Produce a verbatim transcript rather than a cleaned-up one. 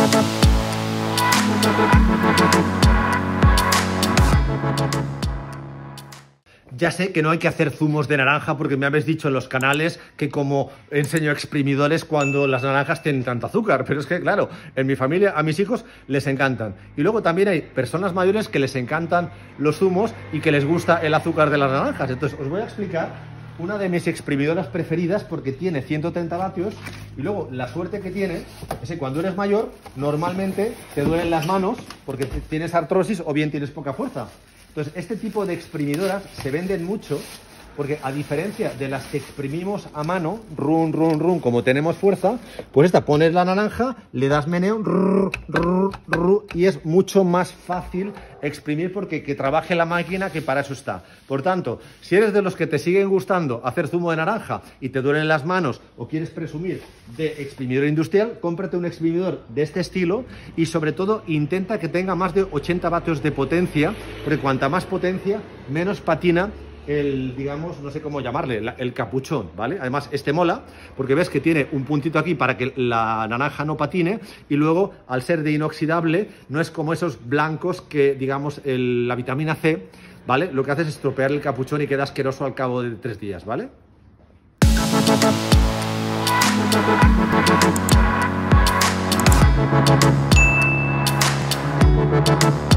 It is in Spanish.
Ya sé que no hay que hacer zumos de naranja porque me habéis dicho en los canales que como enseño exprimidores cuando las naranjas tienen tanto azúcar, pero es que claro, en mi familia a mis hijos les encantan. Y luego también hay personas mayores que les encantan los zumos y que les gusta el azúcar de las naranjas. Entonces os voy a explicar una de mis exprimidoras preferidas porque tiene ciento treinta vatios y luego la suerte que tiene es que cuando eres mayor normalmente te duelen las manos porque tienes artrosis o bien tienes poca fuerza. Entonces, este tipo de exprimidoras se venden mucho porque a diferencia de las que exprimimos a mano, run, run, run, como tenemos fuerza, pues esta pones la naranja, le das meneo rrr, rrr, rrr, y es mucho más fácil exprimir porque que trabaje la máquina, que para eso está. Por tanto, si eres de los que te siguen gustando hacer zumo de naranja y te duelen las manos o quieres presumir de exprimidor industrial, cómprate un exprimidor de este estilo y sobre todo intenta que tenga más de ochenta vatios de potencia, porque cuanta más potencia, menos patina el, digamos, no sé cómo llamarle, la, el capuchón, ¿vale? Además, este mola porque ves que tiene un puntito aquí para que la naranja no patine y luego, al ser de inoxidable, no es como esos blancos que, digamos, el, la vitamina C, ¿vale? Lo que hace es estropear el capuchón y queda asqueroso al cabo de tres días, ¿vale? Thank you.